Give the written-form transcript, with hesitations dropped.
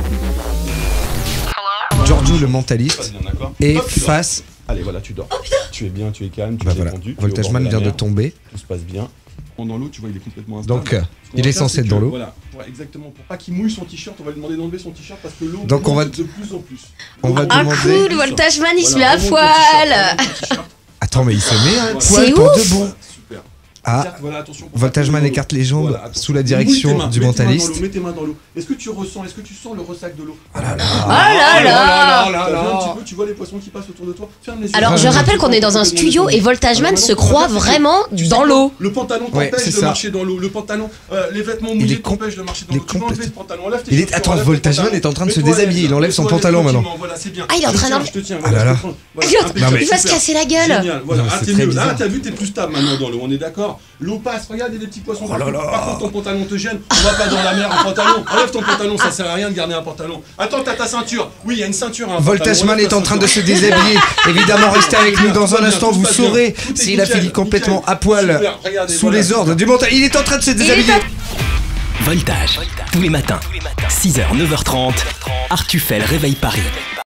Giorgio le mentaliste est face. Allez, voilà, tu dors. Oh putain! Tu es bien, tu es calme, tu Bah es voilà, détendu. Voltageman vient de tomber. Tout se passe bien. Dans l'eau, tu vois, il est complètement instable. Donc, il est censé être dans l'eau. Voilà, exactement. Pour pas qu'il mouille son t-shirt, on va lui demander d'enlever son t-shirt parce que l'eau Donc on va monte de plus en plus. On va Ah demander. cool, Voltageman il se met Voilà, à remonte ton poil! t-shirt. Attends, mais il se met à C'est poil pour ouf. debout. Super. Ah, Écarte, voilà, attention, pour Voltageman pas que écarte les jambes Voilà, attention. sous la Mouille tes direction mains, du mets tes mains dans mentaliste. l'eau, mets tes mains dans l'eau. Est-ce que tu sens le ressac de l'eau? Ah là là. Oh là là! T'as vu un petit peu, tu vois les poissons qui passent autour de toi? Ferme les yeux. Alors je rappelle qu'on est dans un studio et Voltageman se croit vraiment dans l'eau. Le pantalon Ouais, t'empêche c'est de ça. marcher dans l'eau. Le pantalon, les vêtements Il est mouillés t'empêchent de marcher dans il l'eau. est Tu vas enlever complète- ce pantalon, enlève tes Il est- chaussures, attends, enlève tes Voltageman pantalons. est en train de se Mets-toi à déshabiller, l'aise, il enlève son mets-toi à l'aise pantalon maintenant. tranquillement, voilà, c'est bien. Ah, il est en Je te train tiens, d'en- je te tiens, Ah là là. voilà, Il est en- impeccable, Non, mais- Il va se super. casser la gueule! Génial, voilà, Non, ah, c'est t'es très mieux. Là, bizarre. t'as vu, t'es plus stable maintenant dans l'eau, on est d'accord? L'eau passe, regarde, il y a des petits poissons. Oh là là. Par contre, ton pantalon te gêne, on va pas dans la mer en pantalon. Enlève ton pantalon, ça sert à rien de garder un pantalon. Attends, t'as ta ceinture. Oui, il y a une ceinture. Voltageman est en train de se déshabiller. Évidemment, restez avec nous dans un instant. Vous saurez s'il a fini complètement à poil sous les ordres du mental. Il est en train de se déshabiller. Voltage, tous les matins, 6h, 9h30, Artufel réveille Paris.